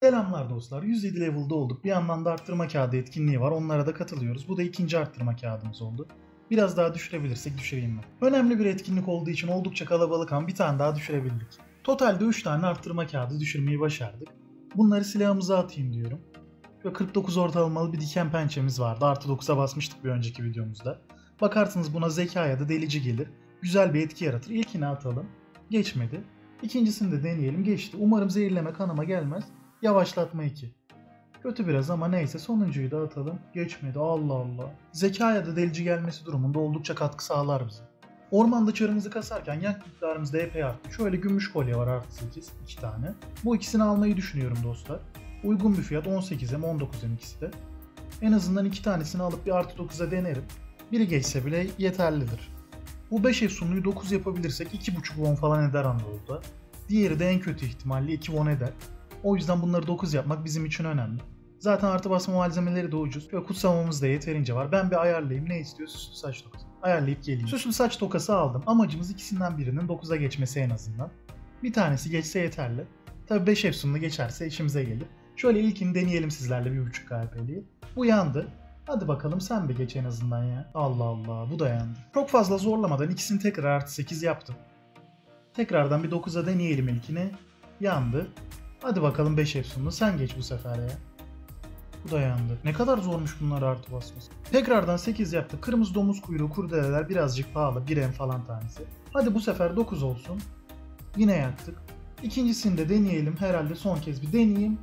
Selamlar dostlar. 107 level'da olduk. Bir yandan da arttırma kağıdı etkinliği var. Onlara da katılıyoruz. Bu da ikinci arttırma kağıdımız oldu. Biraz daha düşürebilirsek düşüreyim ben. Önemli bir etkinlik olduğu için oldukça kalabalık ama bir tane daha düşürebildik. Totalde 3 tane arttırma kağıdı düşürmeyi başardık. Bunları silahımıza atayım diyorum. Ve 49 ortalamalı bir diken pençemiz vardı. Artı 9'a basmıştık bir önceki videomuzda. Bakarsınız buna zeka ya da delici gelir. Güzel bir etki yaratır. İlkini atalım. Geçmedi. İkincisini de deneyelim. Geçti. Umarım zehirleme kanama gelmez. Yavaşlatma 2. Kötü biraz ama neyse, sonuncuyu da atalım. Geçmedi. Allah Allah. Zeka ya da delici gelmesi durumunda oldukça katkı sağlar bize. Ormanda çarımızı kasarken yak miktarımız da epey arttı. Şöyle gümüş kolye var artı 8. 2 tane. Bu ikisini almayı düşünüyorum dostlar. Uygun bir fiyat, 18'e 19'e ikisi de. En azından 2 tanesini alıp bir artı 9'a denerim. Biri geçse bile yeterlidir. Bu 5 efsunluyu 9 yapabilirsek 2.5 won falan eder Anadolu'da. Diğeri de en kötü ihtimalle 2 won eder. O yüzden bunları 9 yapmak bizim için önemli. Zaten artı basma malzemeleri de ucuz ve kutsamamız da yeterince var. Ben bir ayarlayayım, ne istiyor? Süslü saç tokası. Ayarlayıp geleyim. Süslü saç tokası aldım. Amacımız ikisinden birinin 9'a geçmesi en azından. Bir tanesi geçse yeterli. Tabi 5 efsunlu geçerse işimize gelir. Şöyle ilkini deneyelim sizlerle 1.5 KP'liyi. Bu yandı. Hadi bakalım sen bir geç en azından ya. Allah Allah, bu da yandı. Çok fazla zorlamadan ikisini tekrar artı 8 yaptım. Tekrardan bir 9'a deneyelim ilkini. Yandı. Hadi bakalım 5 efsunlu sen geç bu sefer ya. Bu da yandı. Ne kadar zormuş bunları artı basması. Tekrardan 8 yaptık. Kırmızı domuz kuyruğu kurdeleler birazcık pahalı. 1 falan tanesi. Hadi bu sefer 9 olsun. Yine yaktık. İkincisini de deneyelim. Herhalde son kez bir deneyeyim.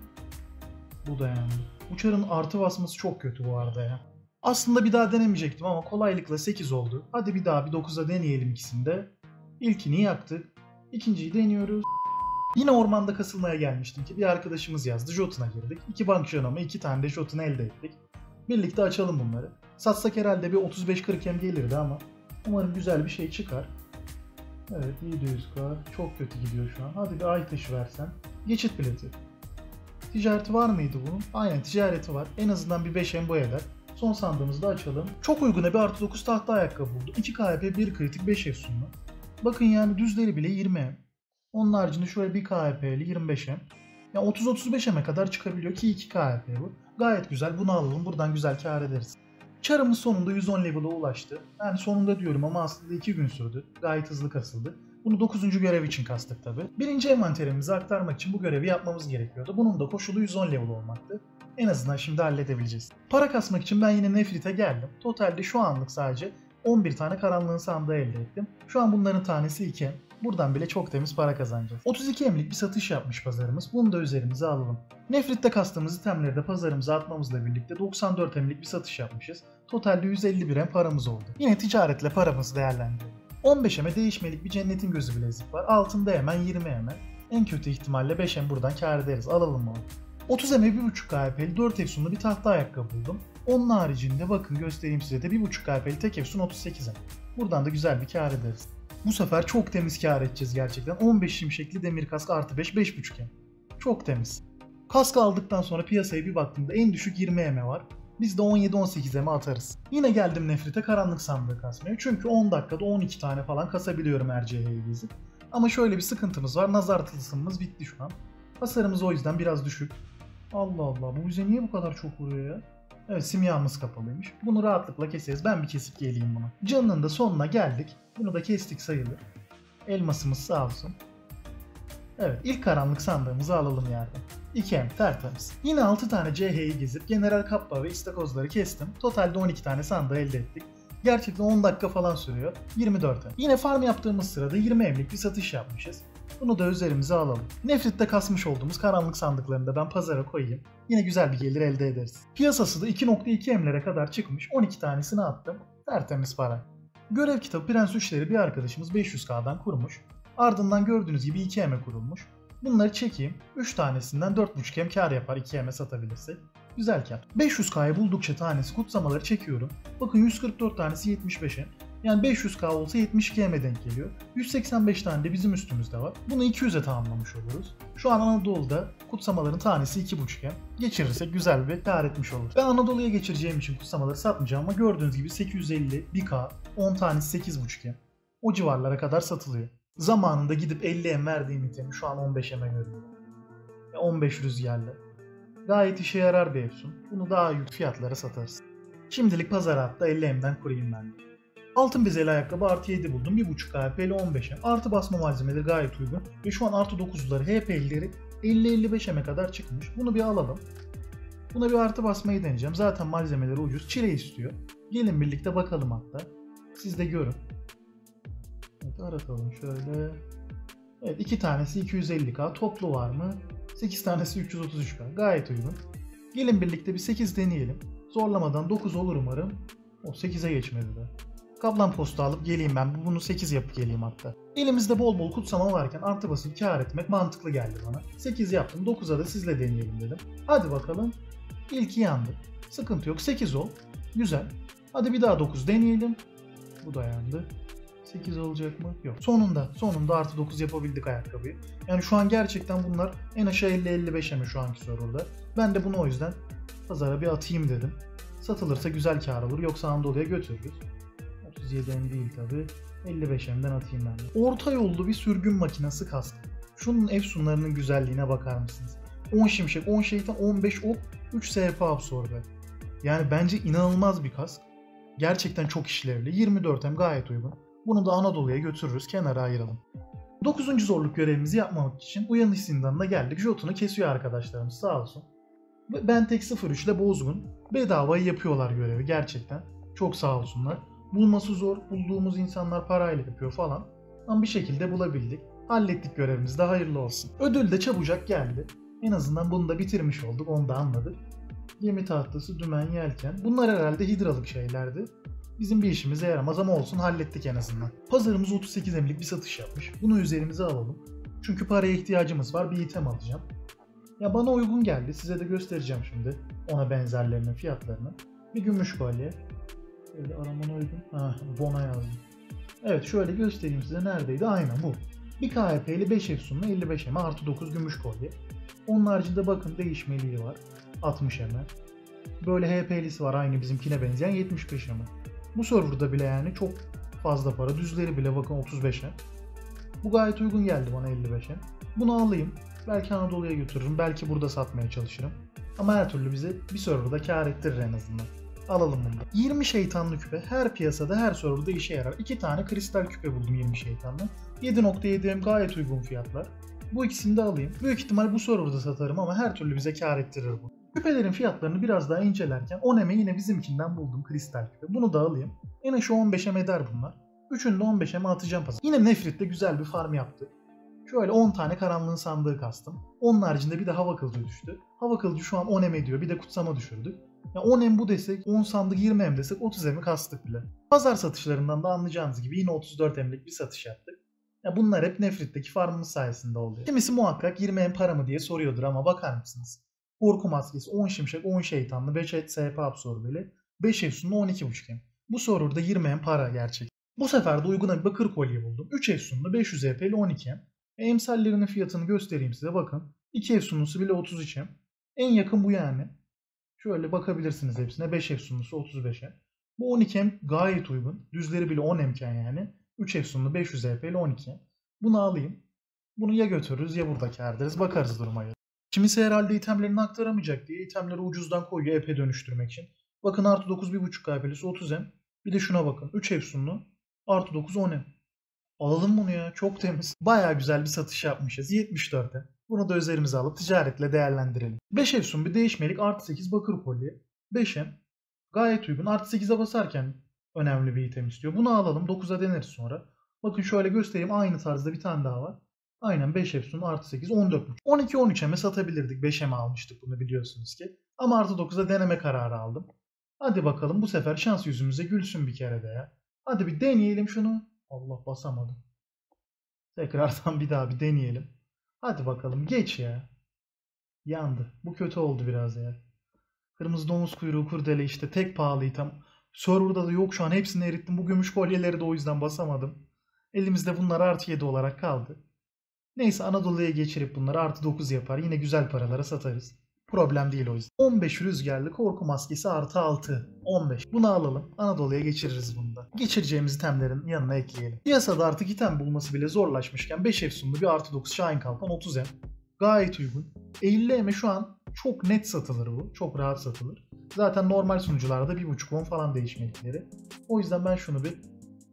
Bu da yandı. Uçarın artı basması çok kötü bu arada ya. Aslında bir daha denemeyecektim ama kolaylıkla 8 oldu. Hadi bir daha bir 9'a deneyelim ikisini de. İlkini yaktık. İkinciyi deniyoruz. Yine ormanda kasılmaya gelmiştim ki bir arkadaşımız yazdı. Jotun'a girdik. 2 bank jonama, 2 tane de Jotun elde ettik. Birlikte açalım bunları. Satsak herhalde bir 35-40 hem gelirdi ama umarım güzel bir şey çıkar. Evet, 700k. Çok kötü gidiyor şu an. Hadi bir ay taşı versen. Geçit bileti. Ticareti var mıydı bunun? Aynen, ticareti var. En azından bir 5 hem bu eder. Son sandığımızı da açalım. Çok uyguna bir artı 9 tahta ayakkabı buldu. 2 KP, 1 kritik, 5 efsunlu. Bakın yani düzleri bile 20 hem. Onun haricinde şöyle 1 KHP'li 25 hem. Yani 30-35 hem'e kadar çıkabiliyor ki 2 KHP bu. Gayet güzel, bunu alalım, buradan güzel kar ederiz. Çarımız sonunda 110 level'a ulaştı. Yani sonunda diyorum ama aslında 2 gün sürdü. Gayet hızlı kasıldı. Bunu 9. görev için kastık tabi. 1. envanterimizi aktarmak için bu görevi yapmamız gerekiyordu. Bunun da koşulu 110 level olmaktı. En azından şimdi halledebileceğiz. Para kasmak için ben yine Nefrit'e geldim. Totalde şu anlık sadece 11 tane karanlığın sandığı elde ettim. Şu an bunların tanesi 2 hem. Buradan bile çok temiz para kazanacağız. 32 emlik bir satış yapmış pazarımız. Bunu da üzerimize alalım. Nefrit'te kastığımız itemleri de pazarımıza atmamızla birlikte 94 emlik bir satış yapmışız. Totalde 151 em paramız oldu. Yine ticaretle paramızı değerlendiriyoruz. 15 eme değişmelik bir cennetin gözü bilezik var. Altında hemen 20 eme. En kötü ihtimalle 5 em buradan kar ederiz. Alalım onu. 30 eme 1.5 KP'li 4 efsunlu bir tahta ayakkabı buldum. Onun haricinde bakın göstereyim size de 1.5 KP'li tek efsun 38 em. Buradan da güzel bir kar ederiz. Bu sefer çok temiz kar edeceğiz gerçekten. 15 şimşekli demir kask artı 5, 5.5 em. Çok temiz. Kask aldıktan sonra piyasaya bir baktığımda en düşük 20 eme var. Biz de 17-18 eme atarız. Yine geldim Nefrit'e karanlık sandığı kasmaya. Çünkü 10 dakikada 12 tane falan kasabiliyorum RCH'yi gezip. Ama şöyle bir sıkıntımız var. Nazar tılsımımız bitti şu an. Hasarımız o yüzden biraz düşük. Allah Allah, bu bize niye bu kadar çok vuruyor ya? Evet, simyamız kapalıymış. Bunu rahatlıkla keseriz. Ben bir kesip geleyim bunu. Canının da sonuna geldik. Bunu da kestik sayılır. Elmasımız sağ olsun. Evet, ilk karanlık sandığımızı alalım yerden. 2 hem tertemiz. Yine 6 tane CH'yi gezip General Kappa ve istakozları kestim. Totalde 12 tane sandığı elde ettik. Gerçekten 10 dakika falan sürüyor. 24 hem. Yine farm yaptığımız sırada 20 emlik bir satış yapmışız. Bunu da üzerimize alalım. Nefrit'te kasmış olduğumuz karanlık sandıklarını da ben pazara koyayım. Yine güzel bir gelir elde ederiz. Piyasası da 2.2 emlere kadar çıkmış. 12 tanesini attım. Tertemiz para. Görev kitabı Prens 3'leri bir arkadaşımız 500k'dan kurmuş. Ardından gördüğünüz gibi 2 eme kurulmuş. Bunları çekeyim. 3 tanesinden 4.5 em kar yapar 2 eme satabilirsek. Güzel kar. 500k'yı buldukça tanesi kutsamaları çekiyorum. Bakın 144 tanesi 75 em. Yani 500k olsa 72 em'e denk geliyor. 185 tane de bizim üstümüzde var. Bunu 200'e tamamlamış oluruz. Şu an Anadolu'da kutsamaların tanesi 2.5 em. Geçirirsek güzel bir kar etmiş olur. Ben Anadolu'ya geçireceğim için kutsamaları satmayacağım ama gördüğünüz gibi 850, 1k, 10 tanesi 8.5 em. O civarlara kadar satılıyor. Zamanında gidip 50 em verdiğim itemi şu an 15 em'e görüyorum. 15 rüzgarlı. Gayet işe yarar bir efsun. Bunu daha yüksek fiyatlara satarız. Şimdilik pazara hatta 50M'den kurayım ben. Altın bezeli ayakkabı artı 7 buldum. 1.5 HP'li 15M. Artı basma malzemeleri gayet uygun. Ve şu an artı 9'ları HP'lileri 50-55M'e kadar çıkmış. Bunu bir alalım. Buna bir artı basmayı deneyeceğim. Zaten malzemeleri ucuz. Çile istiyor. Gelin birlikte bakalım hatta. Siz de görün. Evet, aratalım şöyle. Evet, 2 tanesi 250K. Toplu var mı? 8 tanesi 333K. Gayet uygun. Gelin birlikte bir 8 deneyelim. Zorlamadan 9 olur umarım. O 8'e geçmedi de. Kaplan postu alıp geleyim ben. Bunu 8 yapıp geleyim hatta. Elimizde bol bol kutsama varken artı basıp kâr etmek mantıklı geldi bana. 8 yaptım. 9'a da sizle deneyelim dedim. Hadi bakalım. İlki yandı. Sıkıntı yok. 8 ol. Güzel. Hadi bir daha 9 deneyelim. Bu da yandı. 8 olacak mı? Yok. Sonunda artı 9 yapabildik ayakkabıyı. Yani şu an gerçekten bunlar en aşağı 50-55'e mi şu anki serverda. Ben de bunu o yüzden pazara bir atayım dedim. Satılırsa güzel kâr olur. Yoksa Anadolu'ya götürürüz. 37M değil tabi. 55M'den atayım ben de. Orta yollu bir sürgün makinesi kask. Şunun efsunlarının güzelliğine bakar mısınız? 10 şimşek, 10 şeytan, 15 ok, 3 SP absorbe. Yani bence inanılmaz bir kask. Gerçekten çok işlevli. 24M gayet uygun. Bunu da Anadolu'ya götürürüz. Kenara ayıralım. 9. zorluk görevimizi yapmamak için uyanış zindanına geldik. Jotun'u kesiyor arkadaşlarımız sağ olsun. Bentek 03 ile Bozgun bedavayı yapıyorlar görevi gerçekten. Çok sağ olsunlar. Bulması zor. Bulduğumuz insanlar parayla yapıyor falan. Ama bir şekilde bulabildik. Hallettik görevimiz de hayırlı olsun. Ödül de çabucak geldi. En azından bunu da bitirmiş olduk. Onu da anladık. Gemi tahtası, dümen, yelken. Bunlar herhalde hidralık şeylerdi. Bizim bir işimize yaramaz ama olsun hallettik en azından. Pazarımız 38 emlik bir satış yapmış. Bunu üzerimize alalım. Çünkü paraya ihtiyacımız var. Bir item alacağım. Ya bana uygun geldi. Size de göstereceğim şimdi. Ona benzerlerinin fiyatlarını. Bir gümüş kolye. Şöyle aramana uygun. Bona yazdım. Evet şöyle göstereyim size neredeydi. Aynen bu. Bir KHP'li 5 efsunlu 55M artı 9 gümüş kolye. Onun haricinde bakın değişmeliği var. 60M. Böyle HP'lisi var aynı bizimkine benzeyen 75M. Bu serverda bile yani çok fazla para. Düzleri bile bakın 35'e. Bu gayet uygun geldi bana 55'e. Bunu alayım. Belki Anadolu'ya götürürüm. Belki burada satmaya çalışırım. Ama her türlü bize bir serverda kâr ettirir en azından. Alalım bunu da. 20 şeytanlı küpe her piyasada her serverda işe yarar. 2 tane kristal küpe buldum 20 şeytanlı. 7.7M gayet uygun fiyatlar. Bu ikisini de alayım. Büyük ihtimal bu serverda satarım ama her türlü bize kâr ettirir bu. Küpelerin fiyatlarını biraz daha incelerken 10M'e yine bizimkinden buldum kristal küpe. Bunu da alayım. En aşağı 15M eder bunlar. Üçünü de 15M'e atacağım pazar. Yine Nefrit'te güzel bir farm yaptık. Şöyle 10 tane karanlığın sandığı kastım. Onun haricinde bir de hava kılıcı düştü. Hava kılıcı şu an 10M ediyor. Bir de kutsama düşürdük. Ya 10M bu desek, 10 sandık 20M desek 30M'i kastık bile. Pazar satışlarından da anlayacağınız gibi yine 34M'lik bir satış yaptık. Ya bunlar hep Nefrit'teki farmımız sayesinde oldu. Kimisi muhakkak 20M para mı diye soruyordur ama bakar mısınız? Korku maskesi 10 şimşek 10 şeytanlı 5 SP absorbeli 5 efsunlu 12.5M. Bu serverda 20M para gerçek. Bu sefer de uyguna bir bakır kolye buldum. 3 efsunlu 500 EP'li 12M. Emsallerinin fiyatını göstereyim size bakın. 2 efsunlusu bile 33M. En yakın bu yani. Şöyle bakabilirsiniz hepsine. 5 efsunlusu 35M. Bu 12M gayet uygun. Düzleri bile 10M'ken yani. 3 efsunlu 500 EP'li 12M. Bunu alayım. Bunu ya götürürüz ya burada kâr ederiz. Bakarız duruma göre. Kimisi herhalde itemlerini aktaramayacak diye itemleri ucuzdan koyuyor EP dönüştürmek için. Bakın artı 9 1.5 KP'lisi 30M. Bir de şuna bakın. 3 efsunlu artı 9 10M. Alalım bunu ya. Çok temiz. Baya güzel bir satış yapmışız. 74'e. Bunu da üzerimize alıp ticaretle değerlendirelim. 5 efsun bir değişmelik artı 8 bakır kolye. 5M. Gayet uygun. Artı 8'e basarken önemli bir item istiyor. Bunu alalım. 9'a deneriz sonra. Bakın şöyle göstereyim. Aynı tarzda bir tane daha var. Aynen 5 efsun artı 8 14.5. 12-13'e satabilirdik. 5'e almıştık bunu biliyorsunuz ki. Ama artı 9'a deneme kararı aldım. Hadi bakalım bu sefer şans yüzümüze gülsün bir kere de ya. Hadi bir deneyelim şunu. Allah basamadım. Tekrardan bir daha bir deneyelim. Hadi bakalım geç ya. Yandı. Bu kötü oldu biraz ya. Kırmızı domuz kuyruğu kurdele işte tek pahalı item. Server'da da yok şu an hepsini erittim. Bu gümüş kolyeleri de o yüzden basamadım. Elimizde bunlar artı 7 olarak kaldı. Neyse Anadolu'ya geçirip bunları artı 9 yapar. Yine güzel paralara satarız. Problem değil o yüzden. 15 rüzgarlı korku maskesi artı 6. 15. Bunu alalım. Anadolu'ya geçiririz bunu da. Geçireceğimiz itemlerin yanına ekleyelim. Piyasada artık item bulması bile zorlaşmışken 5 efsunlu bir artı 9 Şahin Kalkan 30M. Gayet uygun. 50M'e şu an Çok net satılır bu. Çok rahat satılır. Zaten normal sunucularda 1.5 won falan değişmelikleri. O yüzden ben şunu bir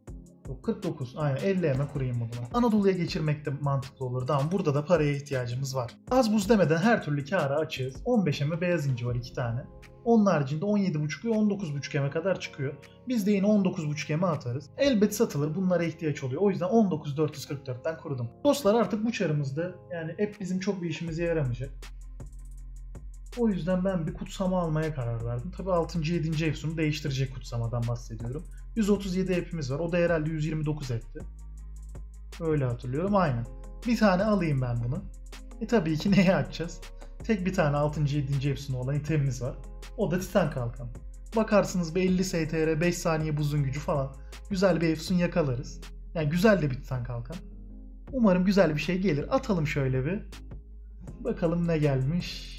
49, aynen 50'ye kurayım bunu. Anadolu'ya geçirmek de mantıklı olurdu ama burada da paraya ihtiyacımız var. Az buz demeden her türlü kâra açığız. 15'e beyaz inci var 2 tane. Onun haricinde 17.5 ve 19.5'e kadar çıkıyor. Biz de yine 19.5'e atarız. Elbet satılır, bunlara ihtiyaç oluyor. O yüzden 19.444'ten kurdum. Dostlar artık bu çarımızda yani hep bizim çok bir işimize yaramayacak. O yüzden ben bir kutsama almaya karar verdim. Tabi 6. 7. efsunu değiştirecek kutsamadan bahsediyorum. 137 epimiz var. O da herhalde 129 etti. Öyle hatırlıyorum. Aynen. Bir tane alayım ben bunu. Tabii ki neye açacağız? Tek bir tane 6. 7. efsunu olan itemimiz var. O da Titan Kalkan. Bakarsınız bir 50 STR, 5 saniye buzun gücü falan. Güzel bir efsun yakalarız. Yani güzel de bir Titan Kalkan. Umarım güzel bir şey gelir. Atalım şöyle bir. Bakalım ne gelmiş.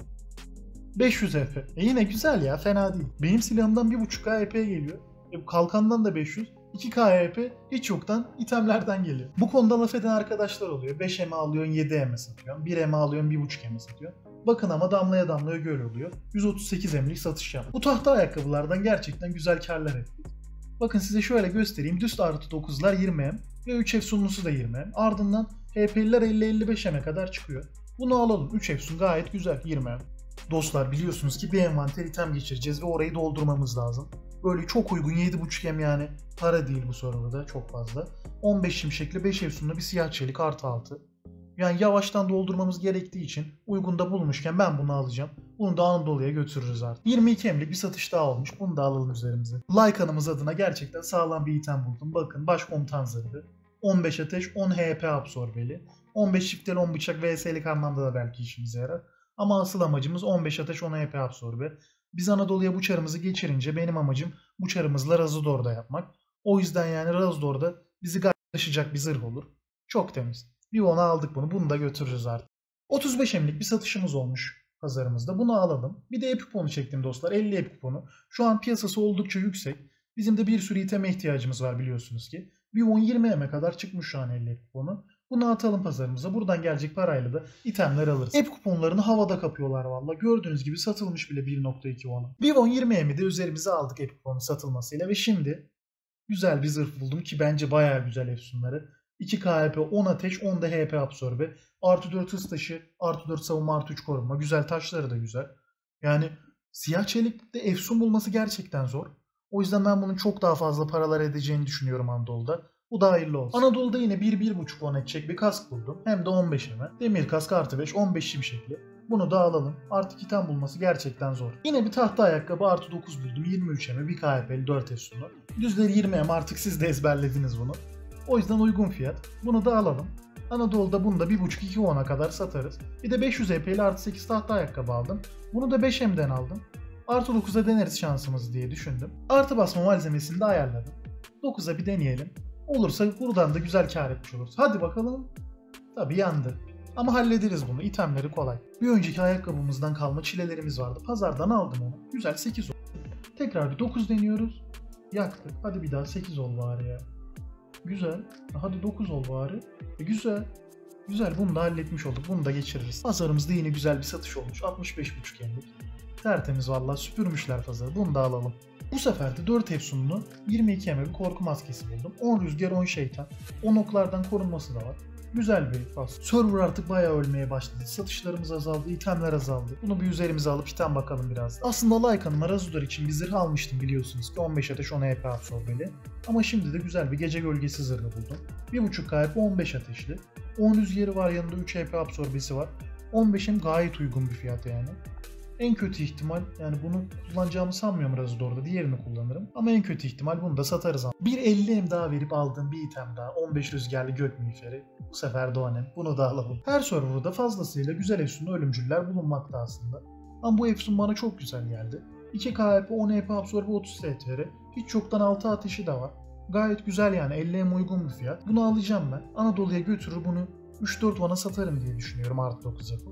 500 EP. Yine güzel ya, fena değil. Benim silahımdan 1.5K EP geliyor. Kalkandan da 500. 2K EP hiç yoktan itemlerden geliyor. Bu konuda laf eden arkadaşlar oluyor. 5 EMA alıyorsun 7 EMA satıyorsun. 1 EMA alıyorsun 1.5 EMA satıyorsun. Bakın ama damlaya damlaya göl oluyor. 138 M'lik satış yaptı. Bu tahta ayakkabılardan gerçekten güzel karlar ettik. Bakın size şöyle göstereyim. Düz artı 9'lar 20 M ve 3 efsunlusu da 20 M. Ardından HP'liler 50-55 M'e kadar çıkıyor. Bunu alalım. 3 efsun gayet güzel 20 M. Dostlar biliyorsunuz ki bir envanter item geçireceğiz ve orayı doldurmamız lazım. Böyle çok uygun 7.5 M yani para değil bu serverda çok fazla. 15 şimşekli 5 efsunlu bir siyah çelik artı 6. Yani yavaştan doldurmamız gerektiği için uygun da bulmuşken ben bunu alacağım. Bunu da Anadolu'ya götürürüz artık. 22 M'lik bir satış daha olmuş. Bunu da alalım üzerimize. Lycan'ımız adına gerçekten sağlam bir item buldum. Bakın başkomutan zırhı. 15 ateş 10 HP absorbeli. 15 çifteli 10 bıçak vs'lik anlamda da belki işimize yarar. Ama asıl amacımız 15 ateş 10 HP absorbe. Biz Anadolu'ya bu çarımızı geçirince benim amacım bu çarımızla Razudor'da yapmak. O yüzden yani Razudor'da bizi taşıyacak bir zırh olur. Çok temiz. Bir ona aldık bunu. Bunu da götürürüz artık. 35 M'lik bir satışımız olmuş pazarımızda. Bunu alalım. Bir de ep kuponu çektim dostlar. 50 ep kuponu. Şu an piyasası oldukça yüksek. Bizim de bir sürü iteme ihtiyacımız var biliyorsunuz ki. Bir 10-20 M'e kadar çıkmış şu an 50 ep kuponu. Bunu atalım pazarımıza. Buradan gelecek parayla da itemler alırız. Ep kuponlarını havada kapıyorlar valla. Gördüğünüz gibi satılmış bile 1.2 won'a. Bir 10-20 M'i de üzerimize aldık ep kuponu satılmasıyla ve şimdi güzel bir zırh buldum ki bence bayağı güzel efsunları. 2 KHP, 10 ateş, 10 da HP absorbe. Artı 4 hız taşı, artı 4 savunma, artı 3 korunma. Güzel, taşları da güzel. Yani siyah çelikte efsun bulması gerçekten zor. O yüzden ben bunun çok daha fazla paralar edeceğini düşünüyorum Anadolu'da. Bu da hayırlı olsun. Anadolu'da yine 1-1.5 won edecek bir kask buldum. Hem de 15 hemen. Demir kask artı 5, 15 şimşekli. Bunu da alalım. Artık item bulması gerçekten zor. Yine bir tahta ayakkabı artı 9 buldum. 23 M, 1 KHP'li 4 efsunlu. Düzleri 20 M, artık siz de ezberlediniz bunu. O yüzden uygun fiyat. Bunu da alalım. Anadolu'da bunu da 1.5-2 won'a kadar satarız. Bir de 500 EP'li artı 8 tahta ayakkabı aldım. Bunu da 5M'den aldım. Artı 9'a deneriz şansımızı diye düşündüm. Artı basma malzemesini de ayarladım. 9'a bir deneyelim. Olursa buradan da güzel kar etmiş oluruz. Hadi bakalım. Tabii yandı. Ama hallederiz bunu. İtemleri kolay. Bir önceki ayakkabımızdan kalma çilelerimiz vardı. Pazardan aldım onu. Güzel 8 oldu. Tekrar bir 9 deniyoruz. Yaktık. Hadi bir daha 8 ol bari ya. Güzel. Hadi 9 ol bari. Güzel. Güzel. Bunu da halletmiş olduk. Bunu da geçiririz. Pazarımızda yine güzel bir satış olmuş. 65.5 M'lik. Tertemiz vallahi süpürmüşler pazarı. Bunu da alalım. Bu sefer de 4 efsunlu 22 M bir korku maskesi buldum. 10 rüzgar 10 şeytan. 10 oklardan korunması da var. Güzel bir faz. Server artık bayağı ölmeye başladı. Satışlarımız azaldı, itemler azaldı. Bunu bir üzerimize alıp item bakalım biraz da. Aslında Lycan'ıma Razudor için bir zırh almıştım biliyorsunuz ki 15 ateş 10 HP absorbeli. Ama şimdi de güzel bir gece gölgesi zırhı buldum. 1.5 KP 15 ateşli. 10 rüzgarı var, yanında 3 HP absorbesi var. 15'im gayet uygun bir fiyat yani. En kötü ihtimal yani bunu kullanacağımı sanmıyorum Razudor'da. Diğerini kullanırım. Ama en kötü ihtimal bunu da satarız. Bir 50 M daha verip aldığım bir item daha. 15 rüzgarlı gök miğferi. Bu sefer Doğanem. Bunu da alalım. Her serverda fazlasıyla güzel efsunlu ölümcüller bulunmakta aslında. Ama bu efsun bana çok güzel geldi. 2 KHP 10 HP absorbe 30 STR. Hiç çoktan 6 ateşi de var. Gayet güzel yani 50 M uygun bir fiyat. Bunu alacağım ben. Anadolu'ya götürür bunu 3-4 won'a satarım diye düşünüyorum artı 9 yapıp.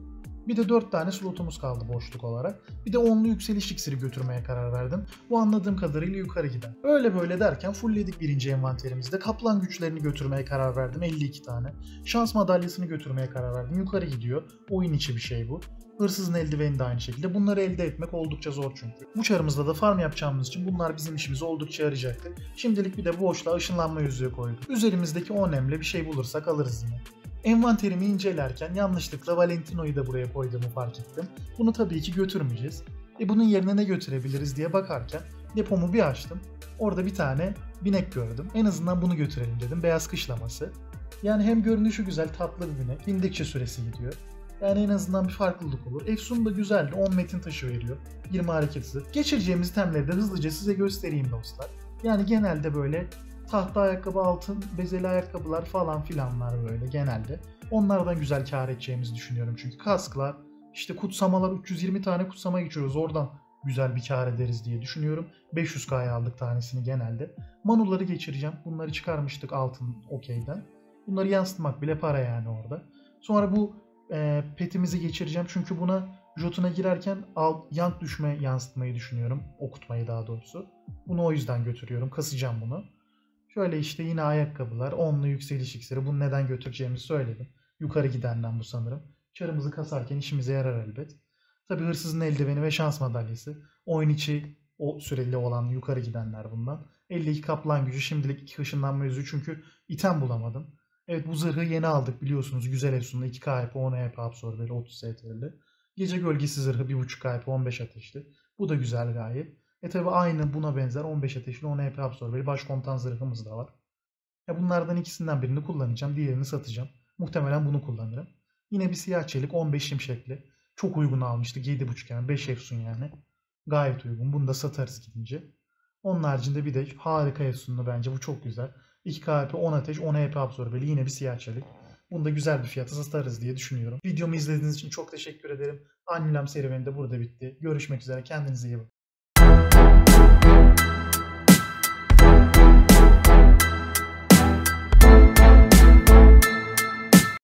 Bir de 4 tane slotumuz kaldı boşluk olarak. Bir de 10'lu yükseliş iksiri götürmeye karar verdim. Bu anladığım kadarıyla yukarı giden. Öyle böyle derken fullledik birinci envanterimizde. Kaplan güçlerini götürmeye karar verdim, 52 tane. Şans madalyasını götürmeye karar verdim. Yukarı gidiyor. Oyun içi bir şey bu. Hırsızın eldiveni de aynı şekilde. Bunları elde etmek oldukça zor çünkü. Bu çarımızda da farm yapacağımız için bunlar bizim işimize oldukça yarayacaktır. Şimdilik bir de bu boşluğa ışınlanma yüzüğü koyduk. Üzerimizdeki 10 emle bir şey bulursak alırız yine. Envanterimi incelerken yanlışlıkla Valentino'yu da buraya koyduğumu fark ettim. Bunu tabii ki götürmeyeceğiz. Bunun yerine ne götürebiliriz diye bakarken depomu bir açtım. Orada bir tane binek gördüm. En azından bunu götürelim dedim. Beyaz kışlaması. Yani hem görünüşü güzel, tatlı bir binek. Bindikçe süresi gidiyor. Yani en azından bir farklılık olur. Efsun da güzeldi. 10 metin taşı veriyor. 20 hareket hızı. Geçireceğimiz itemleri de hızlıca size göstereyim dostlar. Yani genelde böyle tahta ayakkabı, altın bezeli ayakkabılar falan filanlar böyle genelde. Onlardan güzel kar edeceğimizi düşünüyorum. Çünkü kasklar, işte kutsamalar, 320 tane kutsama geçiyoruz. Oradan güzel bir kar ederiz diye düşünüyorum. 500K'ya aldık tanesini genelde. Manuları geçireceğim. Bunları çıkarmıştık altın okeyden. Bunları yansıtmak bile para yani orada. Sonra bu petimizi geçireceğim. Çünkü buna Jotun'a girerken yank düşme yansıtmayı düşünüyorum. Okutmayı daha doğrusu. Bunu o yüzden götürüyorum. Kasacağım bunu. Şöyle işte yine ayakkabılar. 10'lu yükseliş iksiri. Bunu neden götüreceğimi söyledim. Yukarı gidenden bu sanırım. Çarımızı kasarken işimize yarar elbet. Tabi hırsızın eldiveni ve şans madalyası. Oyun içi o süreli olan yukarı gidenler bundan. 52 kaplan gücü. Şimdilik 2 ışınlanma yüzüğü çünkü item bulamadım. Evet, bu zırhı yeni aldık biliyorsunuz. Güzel efsunlu 2 HP, 10 HP absorbeli, 30 STR'li. Gece gölgesi zırhı 1.5 HP, 15 ateşli. Bu da güzel gayet. Tabi aynı buna benzer 15 ateşli 10 HP absorbeli başkomutan zırhımız da var. Bunlardan ikisinden birini kullanacağım. Diğerini satacağım. Muhtemelen bunu kullanırım. Yine bir siyah çelik 15 şimşekli. Çok uygun almıştık. 7.5 yani 5 efsun yani. Gayet uygun. Bunu da satarız gidince. Onun haricinde bir de harika efsunlu bence. Bu çok güzel. 2 KP 10 ateş 10 HP absorbeli. Yine bir siyah çelik. Bunu da güzel bir fiyata satarız diye düşünüyorum. Videomu izlediğiniz için çok teşekkür ederim. Annulam serüveni de burada bitti. Görüşmek üzere. Kendinize iyi bakın.